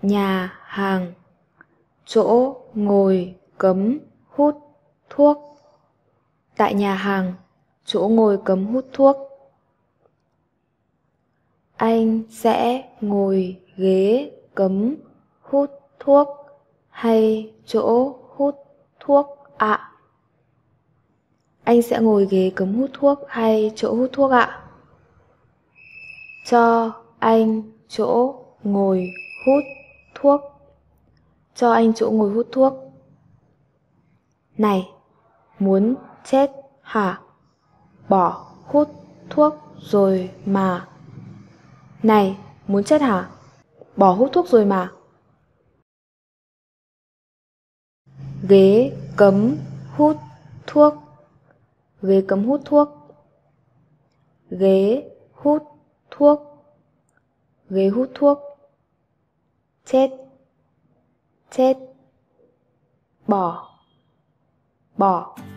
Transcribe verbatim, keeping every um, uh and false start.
nhà hàng, chỗ ngồi cấm hút thuốc. Tại nhà hàng, chỗ ngồi cấm hút thuốc. Anh sẽ ngồi ghế cấm hút thuốc hay chỗ hút thuốc ạ? Anh sẽ ngồi ghế cấm hút thuốc hay chỗ hút thuốc ạ? Cho anh chỗ ngồi hút thuốc. Cho anh chỗ ngồi hút thuốc. Này, muốn chết hả? Bỏ hút thuốc rồi mà. Này, muốn chết hả? Bỏ hút thuốc rồi mà. Ghế cấm hút thuốc. Ghế cấm hút thuốc. Ghế hút thuốc. Ghế hút thuốc. Chết. Chết. Bỏ. Bỏ.